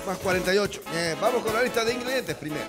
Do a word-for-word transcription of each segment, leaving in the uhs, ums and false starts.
Más cuarenta y ocho. Bien, vamos con la lista de ingredientes primero.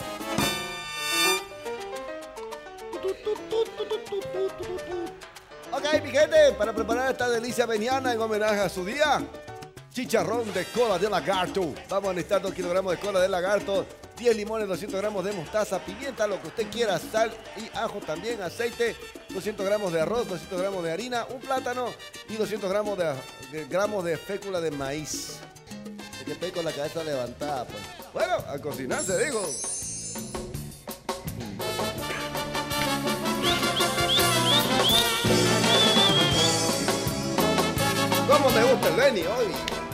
Ok, mi gente, para preparar esta delicia veniana en homenaje a su día, chicharrón de cola de lagarto. Vamos a necesitar dos kilogramos de cola de lagarto, diez limones, doscientos gramos de mostaza, pimienta, lo que usted quiera, sal y ajo también, aceite, doscientos gramos de arroz, doscientos gramos de harina, un plátano y doscientos gramos de, de, gramos de fécula de maíz. Es que estoy con la cabeza levantada, pues. Bueno, a cocinarse, digo. ¿Cómo me gusta el Beni hoy?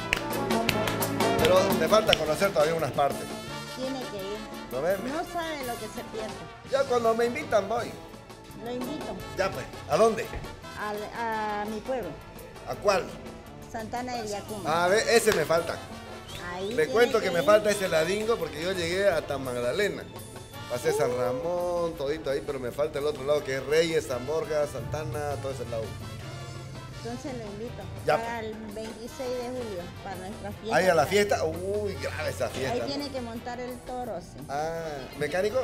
Pero me falta conocer todavía unas partes. Tiene que ir. ¿No ves? No sabe lo que se pierde. Ya cuando me invitan voy. Lo invito. Ya pues, ¿a dónde? Al, a mi pueblo, ¿A cuál? Santana del Yacumba. A ver, ese me falta. Ahí Le tiene cuento que me ir. falta ese ladingo porque yo llegué hasta Magdalena. Pasé San Ramón, todito ahí, pero me falta el otro lado que es Reyes, San Borja, Santana, todo ese lado. Entonces lo invito. Ya. Para el veintiséis de julio, para nuestra fiesta. ¿Ahí a la fiesta? Uy, grave esa fiesta. Ahí ¿no? tiene que montar el toro, sí. Ah, ¿mecánico?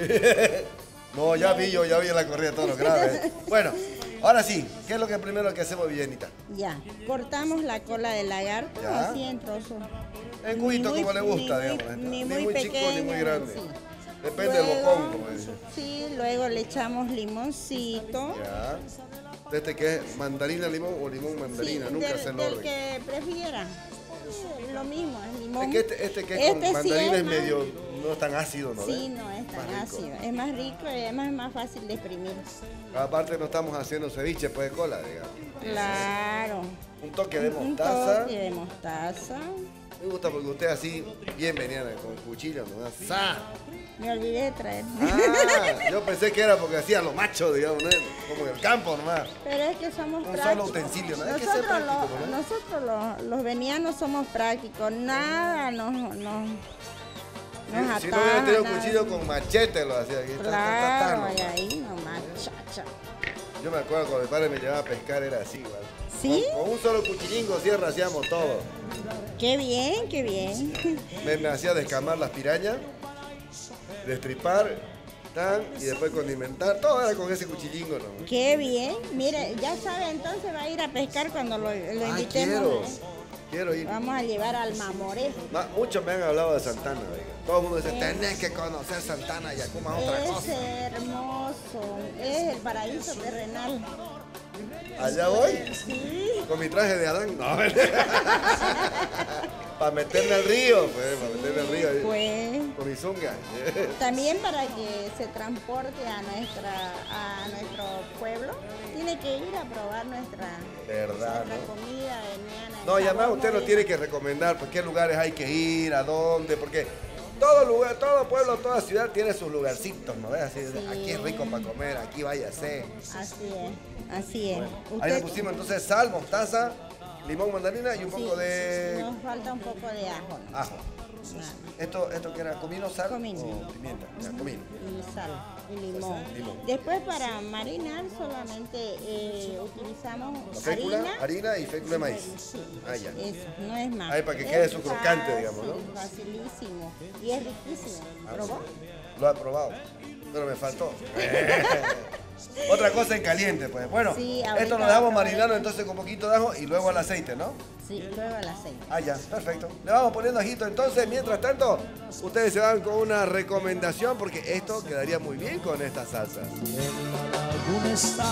No, ya vi yo, ya vi en la corrida todo lo grave. Bueno, ahora sí, ¿qué es lo que primero que hacemos, Villenita? Ya, cortamos la cola del lagarto Ya. así en trozos. En cubito Ni como le muy- gusta, ni muy- digamos. Ni Ni muy, muy pequeño. chico ni muy grande. Sí. Depende del Luego, bocón, como dice. Sí, luego le echamos limoncito. Ya. Este que es mandarina, limón o limón, mandarina, Sí, nunca del, sé el del orden. que prefiera. Sí, lo mismo, es limón. Es que este, este que es Este con sí mandarina es más- medio, no es tan ácido, ¿no? Sí, ves? no es tan Más rico. ácido. Es más rico y además es más fácil de exprimir. Aparte no estamos haciendo ceviche pues de cola, digamos. Claro. Un toque de Un mostaza. toque de mostaza. Me gusta porque usted así, bien veniana, con cuchillo, ¿no? ¡Sa! Me olvidé de traer. Ah, yo pensé que era porque hacían los machos, digamos, ¿no? Como en el campo nomás. Pero es que somos Un prácticos. solo utensilio, ¿no? Hay que ser Nosotros, práctico, los, ¿no? nosotros los, los venianos somos prácticos. Nada nos, nos, nos Si, si no hubiera tenido nada. cuchillo con machete lo hacía aquí. ta, ta, ta, ta, Claro, nomás. y ahí nomás, cha, cha. Yo me acuerdo cuando mi padre me llevaba a pescar, era así, igual. ¿Sí? Con, con un solo cuchillingo sierra hacíamos todo. Qué bien, qué bien. Me, me hacía descamar las pirañas, destripar, tan, y después condimentar. Todo era con ese cuchillingo, ¿no? Qué bien. Mire, ya sabe, entonces va a ir a pescar cuando lo, lo Ah, invitemos. quiero. ¿eh? Quiero ir. Vamos a llevar al Mamoré. Ma- Muchos me han hablado de Santana, oiga. Todo el mundo dice, tenés que conocer Santana, Yacuma es otra Es cosa. hermoso, es el paraíso terrenal. Allá voy, Sí. con mi traje de Adán. No, para meterme al río, pues, para meterme al río. ahí, Pues Con mi zunga. también para que se transporte a nuestra a nuestro pueblo, tiene que ir a probar nuestra, Verdad, nuestra ¿no? comida veniana. No, y además Sabor usted nos moreno. tiene que recomendar por qué lugares hay que ir, a dónde, porque todo lugar, todo pueblo, toda ciudad tiene sus lugarcitos, ¿no ves? Así, Sí. aquí es rico para comer, aquí váyase. Así es, así es. Ahí le Usted- pusimos entonces sal, mostaza, limón, mandarina y un sí, poco de nos falta un poco de ajo, ¿no? ajo. Nada. ¿Esto, esto que era comino, sal Comino. o pimienta? Ya, comino. Y sal y limón. Limón. Después para marinar solamente eh, utilizamos La fécula, harina. harina y fécula de maíz. Sí, Ah, ya. eso, no es más. Ahí para que Es quede su crocante, digamos, ¿no? fácil, Facilísimo. Y es riquísimo. ¿Probó? Lo ha probado, pero me faltó. Otra cosa en caliente, pues. Bueno, Sí, ahorita esto lo dejamos vamos a ver. marinando entonces con un poquito de ajo y luego al aceite, ¿no? Sí, luego el aceite. Ah, ya, perfecto. Le vamos poniendo ajito entonces. Mientras tanto, ustedes se van con una recomendación porque esto quedaría muy bien con esta salsa. En la laguna está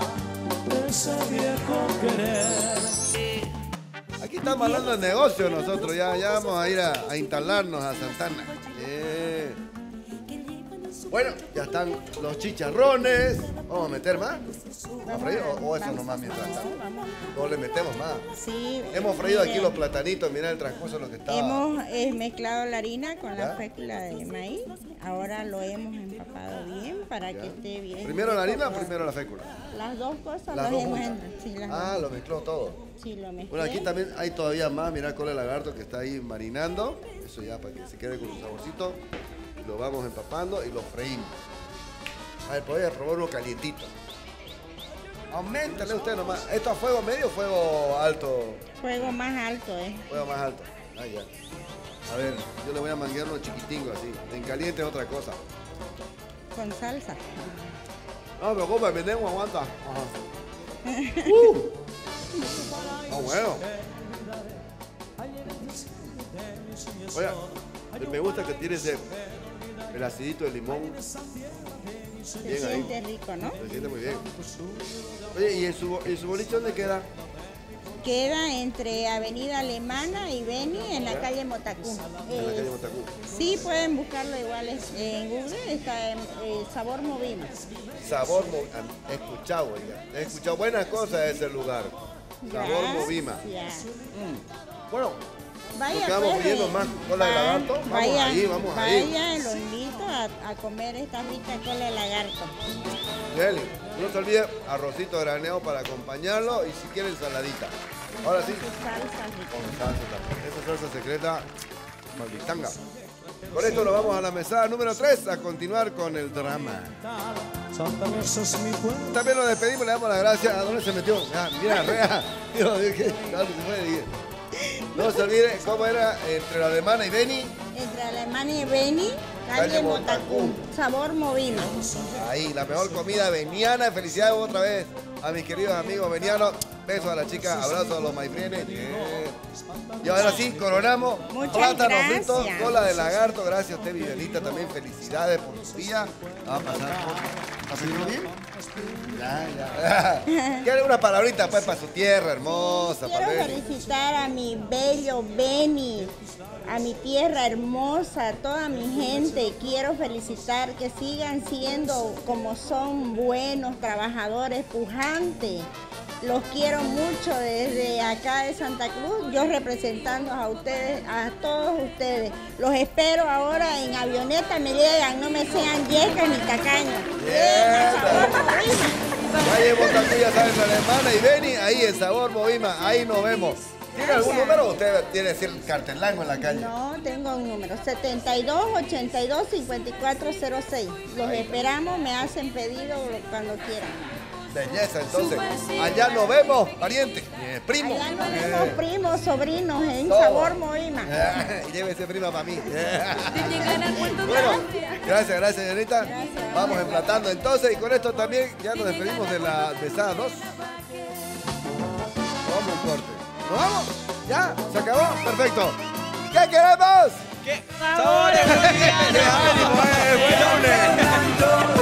ese viejo querer. Aquí estamos hablando de negocio nosotros, ya, ya vamos a ir a, a instalarnos a Santana. Bien. Bueno, ya están los chicharrones. ¿Vamos a meter más? ¿A freír o, o eso Vamos, nomás mientras vamos, tanto? vamos. No le metemos más. Sí. Hemos freído aquí mire, los platanitos, mira el transcurso de lo que estaba. Hemos eh, mezclado la harina con ¿Ya? la fécula de maíz. Ahora lo hemos empapado bien para que esté bien. ¿Primero la harina o rico. primero la fécula? Las dos cosas Las las dos hemos juntas. en- sí, las Ah, dos. lo mezcló todo. Sí, lo mezclé. Bueno, aquí también hay todavía más, mira cola de lagarto que está ahí marinando. Eso ya para que se quede con su saborcito. Lo vamos empapando y lo freímos. A ver, podría probar uno calientito. Auméntale usted nomás. ¿Esto a fuego medio o fuego alto? Fuego más alto, ¿eh? Fuego más alto. Ah, ya. A ver, yo le voy a manguear unos chiquitingos así. En caliente es otra cosa. Con salsa. No, pero ¿cómo? Venimos, aguanta. Ajá. Uh. Ah, bueno. Oye, me gusta que tiene ese el acidito de limón. Se Bien siente ahí. rico, ¿no? Se siente muy bien. Oye, ¿y en su, en su boliche dónde queda? Queda entre Avenida Alemana y Beni en la ¿Ya? calle Motacú. En la Eh, calle Motacú. sí, pueden buscarlo igual es- en Google, está en eh, Sabor Movima. Sabor Movima. He escuchado, oiga. He escuchado buenas cosas de ese lugar. Sabor Movima. Gracias. Mm. Bueno, Vaya, nos quedamos pues, pidiendo eh, más cola de va- lagarto. Vamos vaya, ahí, vamos ahí. Vaya, lo invito a, a comer esta rica cola de lagarto. Deli. No se olvide, arrocito graneado para acompañarlo y si quiere ensaladita. Ahora sí, Su salsa rica. con salsa también. Esa salsa secreta, malditanga. Con esto nos vamos a la mesada número tres a continuar con el drama. Santa Rosa es mi pueblo. También nos despedimos, le damos las gracias. ¿A dónde se metió? Ah, mira, rea. Dios, dije, ¿dónde se fue? Dije. No se olvide cómo era entre la alemana y Beni. Entre Alemania y Beni, Calle calle Motacú. Motacú. Sabor Movima. Ahí, la mejor comida veniana. Felicidades otra vez a mis queridos amigos venianos. Besos a la chica, abrazos a los maifrienes. Yeah. Y ahora sí, coronamos. Muchas Plátanos gracias. fritos, cola de lagarto. Gracias a usted, Vivianita, también felicidades por su día. Va a pasar por... ¿Ha salido bien? Ya, ya. ¿Quiere una palabrita pues, para su tierra hermosa? Quiero para Beni? felicitar a mi bello Beni, a mi tierra hermosa, a toda mi gente. Quiero felicitar que sigan siendo como son buenos trabajadores, pujantes. Los quiero mucho desde acá de Santa Cruz, yo representando a ustedes, a todos ustedes. Los espero ahora en avioneta, me llegan, no me sean yecas ni tacaños. Yeah. Llegan, Sabor Movima. Calle Motacú, ya saben, la alemana y Beni, ahí en Sabor Movima, ahí nos vemos. ¿Tiene algún Gracias. número o usted tiene que decir el cartelango en la calle? No, tengo un número, setenta y dos, ochenta y dos, cincuenta y cuatro cero seis. Los esperamos, me hacen pedido cuando quieran. Belleza, entonces, allá nos vemos, pariente, eh, primo. Allá nos Eh, vemos primos, sobrinos en todo. Sabor Movima. eh, Llévese prima para mí. Te llegan a cuento Bueno, gracias. gracias, gracias, señorita. Gracias. Vamos emplatando entonces y con esto también ya nos despedimos de la mesada dos. Vamos un corte. ¿Nos vamos? ¿Ya? ¿Se acabó? Perfecto. ¿Qué queremos? ¿Qué? ¡Sabores! ¡Qué ánimo, eh! ¡Buen lunes!